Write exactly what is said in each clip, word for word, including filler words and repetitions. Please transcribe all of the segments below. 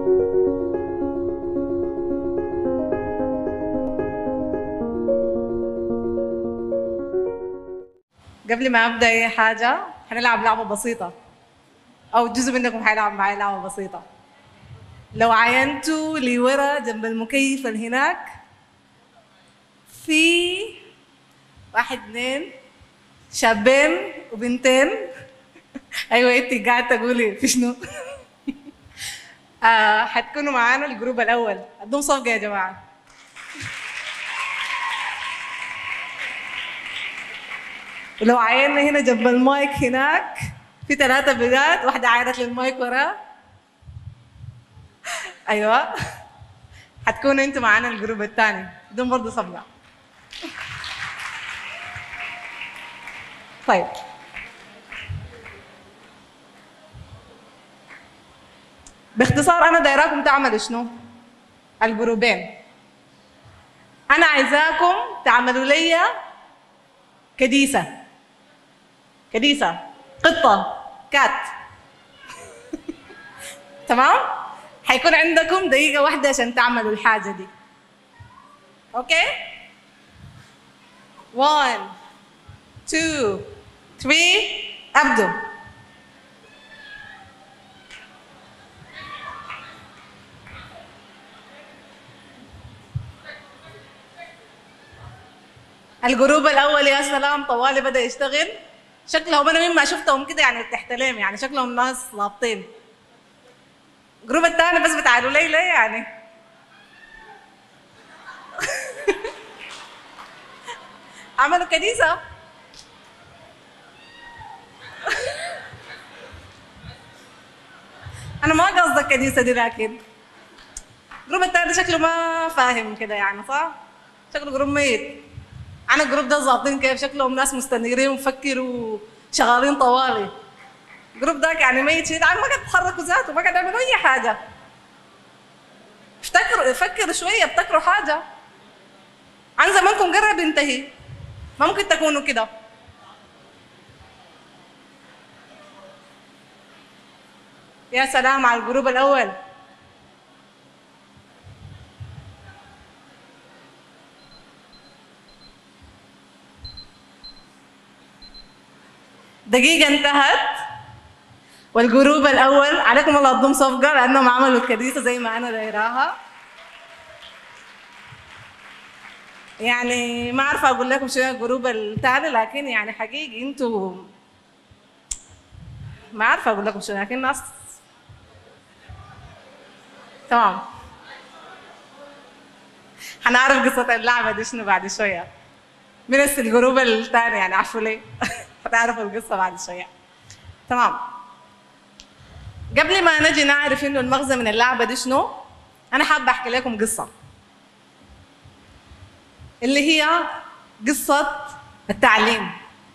قبل ما ابدا اي حاجه حنلعب لعبه بسيطه، او جزء منكم حيلعب معي لعبه بسيطه. لو عينتوا لورا جنب المكيف اللي هناك في واحد اثنين شابين وبنتين. ايوه انت قاعده تقولي في شنو؟ آه حتكونوا معانا الجروب الاول. ادوم صفقه يا جماعه. ولو عينا هنا جنب المايك هناك في ثلاثة بنات، واحدة عايرت للمايك وراه. أيوة حتكونوا أنتوا معانا الجروب الثاني بدون برضه صبغة. طيب باختصار أنا دايراكم تعملوا شنو؟ الجروبين. أنا عايزاكم تعملوا لي كديسة كديسة قطة كات. تمام؟ حيكون عندكم دقيقة واحدة عشان تعملوا الحاجة دي. أوكي؟ one two three أبدوا. الجروب الأول يا سلام طوالي بدأ يشتغل. شكلهم أنا مما شفتهم كده يعني تحت ليم، يعني شكلهم ناس لابطين. الجروب الثاني بس بتعالوا لي ليه يعني؟ عملوا كنيسة. أنا ما قصدي الكنيسة دي، لكن الجروب الثاني شكله ما فاهم كده يعني، صح؟ شكله جروب ميت. أنا الجروب ده ظابطين كيف، شكلهم ناس مستنيرين ومفكروا شغالين طوالي. الجروب ده يعني ميت شيء، ما قاعد يتحركوا ذاته، ما قاعد يعملوا أي حاجة. افتكروا فكروا شوية، ابتكروا حاجة. عن زمانكم قرب ينتهي. ما ممكن تكونوا كده. يا سلام على الجروب الأول. دقيقة انتهت والجروب الأول عليكم الله تضم صفقة لأنهم عملوا الكنيسة زي ما أنا دايراها. يعني ما عارفة أقول لكم شنو الجروب الثاني، لكن يعني حقيقي أنتوا ما عارفة أقول لكم شنو، لكن ناس تمام. حنعرف قصة اللعبة دي شنو بعد شوية. من الجروب الثاني يعني عارفوا ليه؟ هتعرفوا القصة بعد شوية. تمام. قبل ما نجي نعرف انه المغزى من اللعبة دي شنو، أنا حابة أحكي لكم قصة. اللي هي قصة التعليم.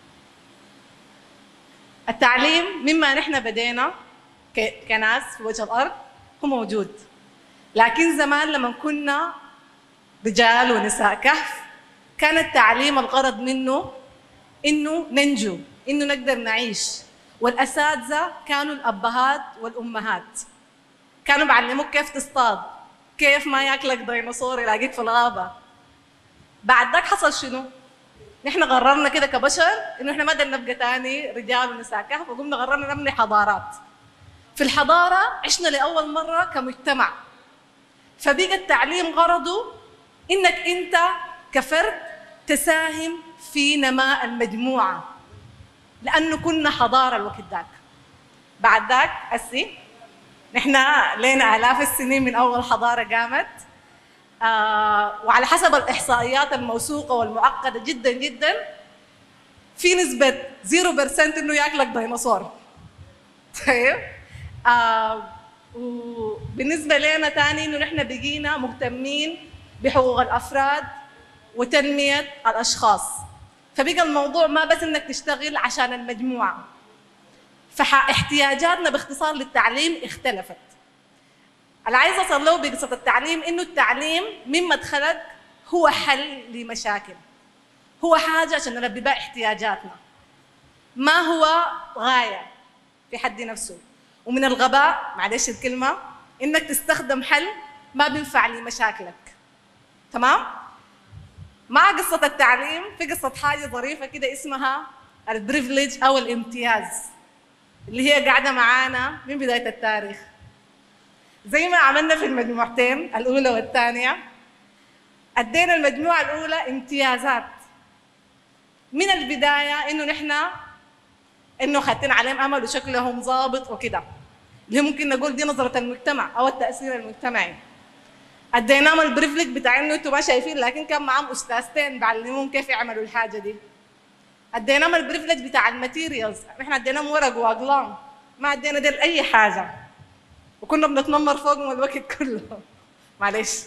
التعليم مما نحن بدينا كناس في وجه الأرض هو موجود، لكن زمان لما كنا رجال ونساء كهف كان التعليم الغرض منه إنه ننجو، إنه نقدر نعيش. والأساتذة كانوا الأبهات والأمهات، كانوا بعلموك كيف تصطاد، كيف ما ياكلك ديناصور يلاقيك في الغابة. بعد ذاك حصل شنو؟ نحن قررنا كده كبشر إنه إحنا ما بدنا نبقى تاني رجال ونساء كهف، وقمنا قررنا نبني حضارات. في الحضارة عشنا لأول مرة كمجتمع، فبقى التعليم غرضه إنك أنت كفرد تساهم في نماء المجموعة، لأنه كنا حضارة الوقت ذاك. بعد ذاك هسي نحن لنا آلاف السنين من أول حضارة قامت، آه وعلى حسب الإحصائيات الموثوقة والمعقدة جدا جدا في نسبة صفر بالمئة إنه ياكلك ديناصور. طيب آه وبالنسبة لنا تاني إنه نحن بقينا مهتمين بحقوق الأفراد وتنمية الأشخاص، فبقى الموضوع ما بس إنك تشتغل عشان المجموعة. فاحتياجاتنا باختصار للتعليم اختلفت. اللي عايزة أصل له بقصة التعليم إنه التعليم مما اتخلق هو حل لمشاكل، هو حاجة عشان نلبي بها احتياجاتنا، ما هو غاية في حد نفسه. ومن الغباء معلش الكلمة إنك تستخدم حل ما بينفع لمشاكلك. تمام؟ مع قصة التعليم في قصة حاجة ظريفة كده اسمها البريفليج أو الامتياز، اللي هي قاعدة معانا من بداية التاريخ. زي ما عملنا في المجموعتين الأولى والثانية، أدينا المجموعة الأولى امتيازات من البداية، إنه نحن إنه خدتين عليهم أمل وشكلهم ظابط وكده، اللي ممكن نقول دي نظرة المجتمع أو التأثير المجتمعي. اديناهم البريفليج بتاع انه انتوا ما شايفين، لكن كان معاهم استاذتين بعلموهم كيف يعملوا الحاجه دي. اديناهم البريفليج بتاع الماتيريالز، احنا اديناهم ورق واقلام، ما ادينا ديل اي حاجه، وكنا بنتنمر فوقهم الوقت كله. معلش.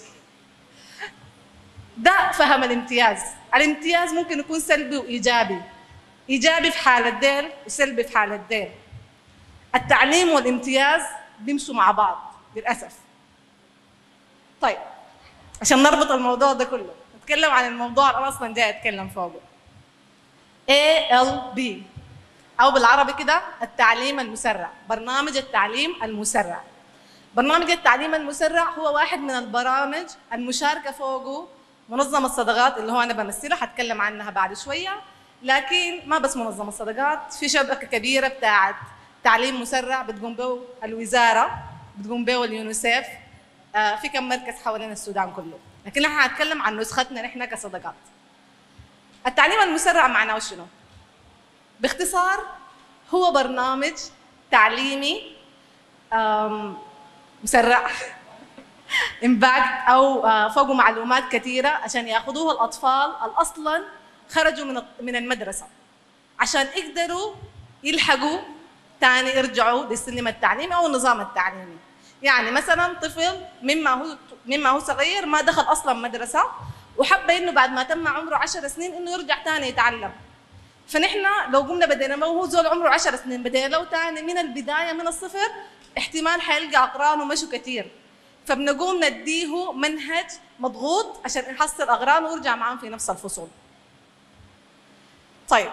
ده فهم الامتياز. الامتياز ممكن يكون سلبي وايجابي، ايجابي في حاله ديل وسلبي في حاله ديل. التعليم والامتياز بيمشوا مع بعض للاسف. طيب، عشان نربط الموضوع ده كله نتكلم عن الموضوع اللي انا اصلا جاي اتكلم فوقه. إيه إل بي او بالعربي كده التعليم المسرع، برنامج التعليم المسرع. برنامج التعليم المسرع هو واحد من البرامج المشاركه فوقه منظمه الصدقات، اللي هو انا بمثلها، هتكلم عنها بعد شويه. لكن ما بس منظمه الصدقات، في شبكه كبيره بتاعت تعليم مسرع بتقوم به الوزاره، بتقوم به اليونيسيف، آه في كم مركز حوالين السودان كله. لكن نحن هنتكلم عن نسختنا نحن كصدقات. التعليم المسرع معناه شنو؟ باختصار هو برنامج تعليمي مسرع امباكت او فوقه معلومات كثيره عشان ياخذوها الاطفال اللي اصلا خرجوا من من المدرسه، عشان يقدروا يلحقوا ثاني يرجعوا للسلم التعليمي او النظام التعليمي. يعني مثلا طفل مما هو مما هو صغير ما دخل اصلا مدرسه، وحب انه بعد ما تم عمره عشر سنين انه يرجع ثاني يتعلم. فنحن لو قمنا بدينا ما هو زول عمره عشر سنين بدينا له ثاني من البدايه من الصفر، احتمال حيلقى اقرانه مشوا كثير. فبنقوم نديه منهج مضغوط عشان يحصل اقرانه ويرجع معاهم في نفس الفصول. طيب،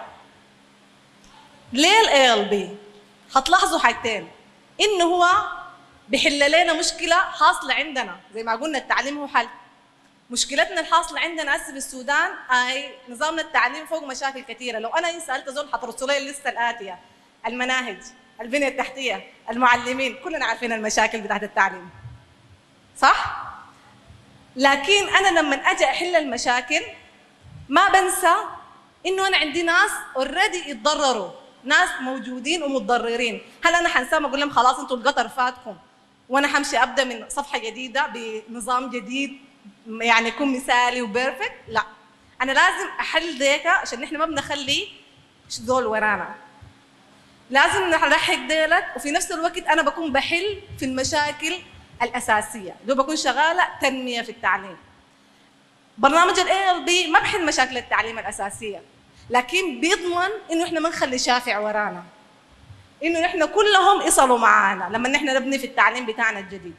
ليه الاي ال بي؟ هتلاحظوا حاجتين، انه هو بيحل لنا مشكله حاصله عندنا، زي ما قلنا التعليم هو حل. مشكلتنا الحاصله عندنا هسه في السودان اي نظامنا التعليم فوق مشاكل كثيره. لو انا سالت زول حترسل لي اللسته الاتيه: المناهج، البنيه التحتيه، المعلمين، كلنا عارفين المشاكل بتاعت التعليم. صح؟ لكن انا لما اجي احل المشاكل ما بنسى انه انا عندي ناس اوريدي يتضرروا، ناس موجودين ومتضررين. هل انا حنساهم اقول لهم خلاص انتوا القطر فاتكم وانا حمشي ابدا من صفحه جديده بنظام جديد يعني يكون مثالي وبيرفكت؟ لا، انا لازم احل ديكا عشان نحن ما بنخلي ذول ورانا. لازم نلحق ديلك، وفي نفس الوقت انا بكون بحل في المشاكل الاساسيه، اللي بكون شغاله تنميه في التعليم. برنامج الاي ال بي ما بحل مشاكل التعليم الاساسيه، لكن بيضمن انه احنا ما نخلي شافع ورانا، انه نحن كلهم يصلوا معانا لما نحن نبني في التعليم بتاعنا الجديد.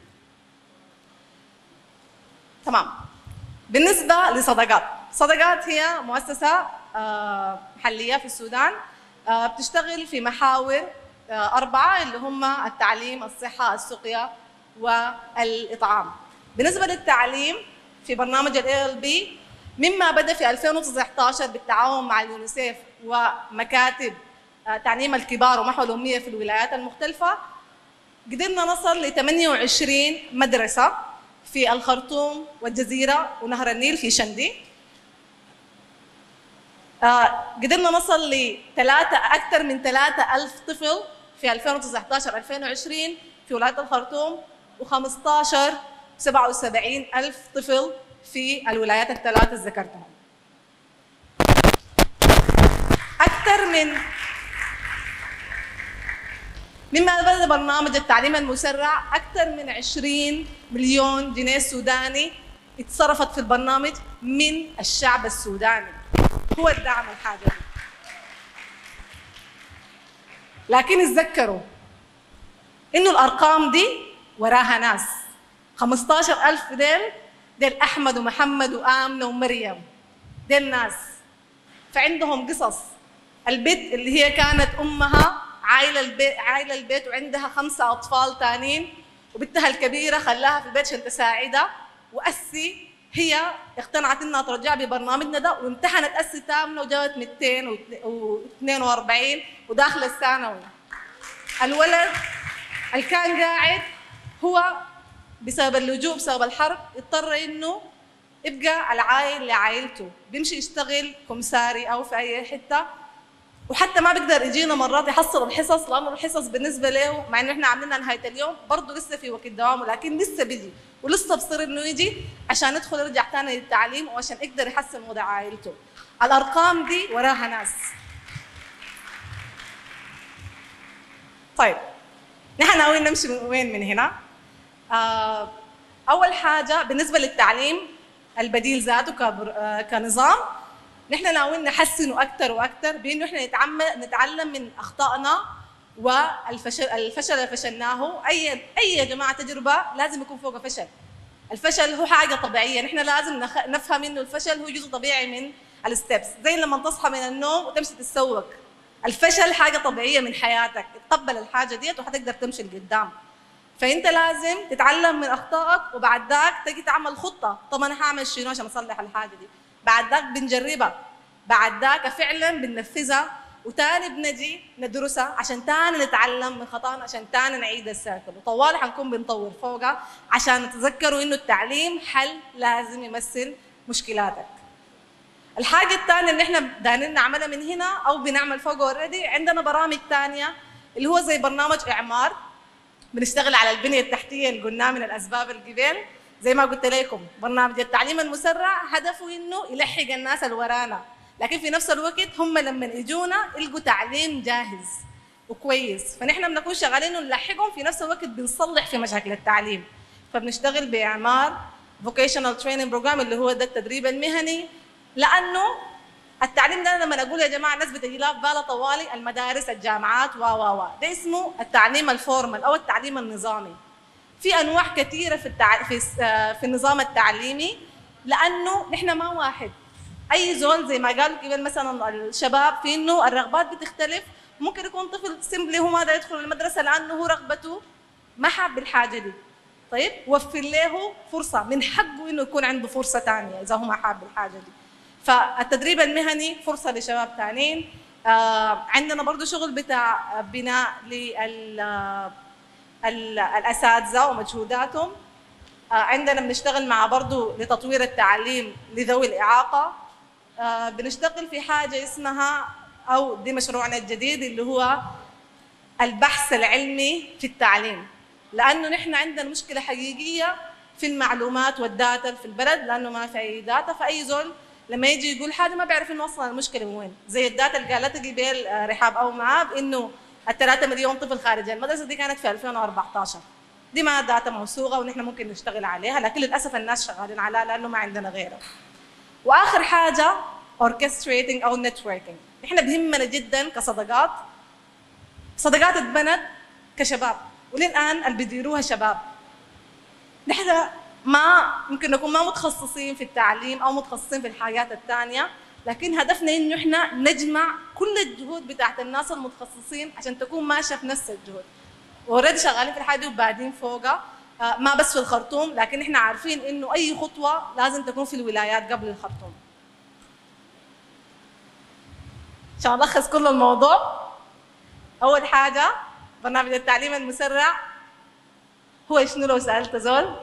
تمام. بالنسبه لصدقات، صدقات هي مؤسسه محليه في السودان بتشتغل في محاور اربعه، اللي هم التعليم، الصحه، السقيا، والاطعام. بالنسبه للتعليم في برنامج الاي ال بي، مما بدا في ألفين وتسعة عشر بالتعاون مع اليونيسيف ومكاتب تعليم الكبار ومحو الاميه في الولايات المختلفه، قدرنا نصل ل ثمانية وعشرين مدرسه في الخرطوم والجزيره ونهر النيل في شندي. قدرنا نصل لثلاثه اكثر من ثلاثة آلاف طفل في ألفين وتسعة عشر ألفين وعشرين في ولايه الخرطوم، و15 سبعة وسبعين ألف طفل في الولايات الثلاث اللي ذكرتهم. اكثر من مما بدا برنامج التعليم المسرع، اكثر من عشرين مليون جنيه سوداني اتصرفت في البرنامج من الشعب السوداني، هو الدعم الحاجه دي. لكن اتذكروا انه الارقام دي وراها ناس. خمسة عشر ألف ديل ديل احمد ومحمد وامنه ومريم، ديل ناس فعندهم قصص. البنت اللي هي كانت امها عايله البيت عايله البيت وعندها خمسه اطفال ثانيين، وبنتها الكبيره خلاها في البيت عشان تساعدها، واسي هي اقتنعت انها ترجع ببرنامجنا ده وامتحنت اسي تامنه وجابت مئتين واثنين وأربعين وداخله الثانوي. الولد اللي كان قاعد هو بسبب اللجوء بسبب الحرب اضطر انه يبقى العائل لعائلته، بيمشي يشتغل كمساري او في اي حته، وحتى ما بيقدر يجينا مرات يحصل الحصص لانه الحصص بالنسبه له مع انه احنا عاملينها نهايه اليوم برضه لسه في وقت دوامه، لكن لسه بيجي ولسه بصير انه يجي عشان يدخل يرجع ثاني للتعليم وعشان يقدر يحسن وضع عائلته. الارقام دي وراها ناس. طيب نحن ناويين نمشي من وين من هنا؟ آه اول حاجه بالنسبه للتعليم البديل ذاته كنظام نحن ناويين نحسنه اكثر واكثر بانه احنا نتعلم من اخطائنا والفشل الفشل اللي فشلناه. اي اي يا جماعه تجربه لازم يكون فوقها فشل. الفشل هو حاجه طبيعيه، نحن لازم نخ... نفهم انه الفشل هو جزء طبيعي من الستبس، زي لما تصحى من النوم وتمشي تتسوق. الفشل حاجه طبيعيه من حياتك، تقبل الحاجه ديت وحتقدر تمشي لقدام. فانت لازم تتعلم من اخطائك وبعد ذاك تجي تعمل خطه، طب انا هعمل شنو عشان اصلح الحاجه دي؟ بعد ذاك بنجربها، بعد ذاك فعلا بننفذها، وتاني بنجي ندرسها عشان تاني نتعلم من خطأنا عشان تاني نعيد السيركل، وطوال حنكون بنطور فوقها عشان نتذكروا انه التعليم حل لازم يمثل مشكلاتك. الحاجه الثانيه اللي احنا دايرين نعملها من هنا او بنعمل فوقها اوريدي، عندنا برامج ثانيه اللي هو زي برنامج اعمار، بنشتغل على البنيه التحتيه اللي قلناه من الاسباب القبل. زي ما قلت لكم برنامج التعليم المسرع هدفه انه يلحق الناس اللي ورانا، لكن في نفس الوقت هم لما يجونا يلقوا تعليم جاهز وكويس، فنحن بنكون شغالين ونلحقهم في نفس الوقت بنصلح في مشاكل التعليم. فبنشتغل باعمار فوكيشنال تريننج بروجرام اللي هو ده التدريب المهني، لانه التعليم ده لما اقول يا جماعه الناس بتجي لها في بالها طوالي المدارس الجامعات و و و ده اسمه التعليم الفورمال او التعليم النظامي. في انواع كثيره في التع... في في النظام التعليمي، لانه نحن ما واحد. اي زول زي ما قالوا قبل مثلا الشباب في انه الرغبات بتختلف، ممكن يكون طفل سمبلي هو ما دا يدخل المدرسه لانه هو رغبته ما حاب الحاجه دي. طيب وفر له فرصه، من حقه انه يكون عنده فرصه ثانيه اذا هو ما حاب الحاجه دي. فالتدريب المهني فرصه لشباب ثانيين. آه عندنا برضه شغل بتاع بناء لل الاساتذه ومجهوداتهم. آه عندنا بنشتغل مع برضه لتطوير التعليم لذوي الاعاقه. آه بنشتغل في حاجه اسمها او دي مشروعنا الجديد اللي هو البحث العلمي في التعليم، لانه نحن عندنا مشكله حقيقيه في المعلومات والداتا في البلد، لانه ما في اي داتا، فاي زول لما يجي يقول حاجه ما بيعرف انه اصلا المشكله وين. زي الداتا اللي قالتها قبل رحاب او معاه بانه الثلاثة مليون طفل خارج المدرسه دي كانت في ألفين وأربعطعش، دي ما داتا موثوقه ونحن ممكن نشتغل عليها، لكن للاسف الناس شغالين عليها لانه ما عندنا غيرها. واخر حاجه orchestrating او networking. احنا بهمنا جدا كصداقات، صداقات اتبنت كشباب وللان اللي بيديروها شباب. نحن ما ممكن نكون ما متخصصين في التعليم او متخصصين في الحاجات الثانيه، لكن هدفنا انه احنا نجمع كل الجهود بتاعت الناس المتخصصين عشان تكون ماشيه في نفس الجهود. اوريدي شغالين في الحاجه دي وبعدين فوقها، آه ما بس في الخرطوم، لكن احنا عارفين انه اي خطوه لازم تكون في الولايات قبل الخرطوم. عشان نلخص كل الموضوع، اول حاجه برنامج التعليم المسرع هو شنو لو سالت زول؟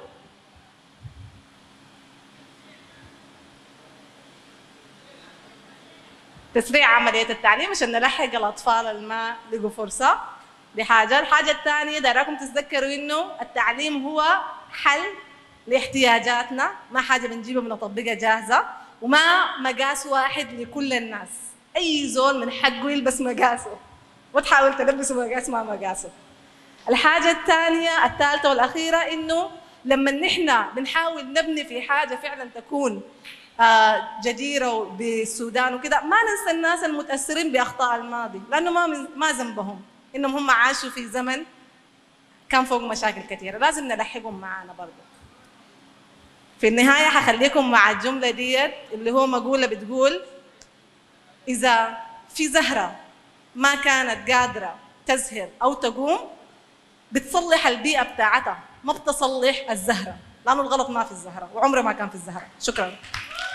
تسريع عمليه التعليم عشان نلحق الاطفال اللي ما لقوا فرصه. دي حاجه. الحاجه الثانيه دايراكم تتذكروا انه التعليم هو حل لاحتياجاتنا، ما حاجه بنجيبها بنطبقها جاهزه، وما مقاس واحد لكل الناس. اي زول من حقه يلبس مقاسه وتحاول تلبسه مقاس ما مقاسه. الحاجه الثانيه الثالثه والاخيره انه لما نحن بنحاول نبني في حاجه فعلا تكون جديره بالسودان وكده، ما ننسى الناس المتاثرين باخطاء الماضي، لانه ما ما ذنبهم انهم هم عاشوا في زمن كان فوق مشاكل كثيره، لازم نلحقهم معانا برضه. في النهايه حخليكم مع الجمله ديت اللي هو مقوله بتقول: اذا في زهره ما كانت قادره تزهر او تقوم بتصلح البيئه بتاعتها ما بتصلح الزهرة، لأنه الغلط ما في الزهرة وعمره ما كان في الزهرة. شكراً.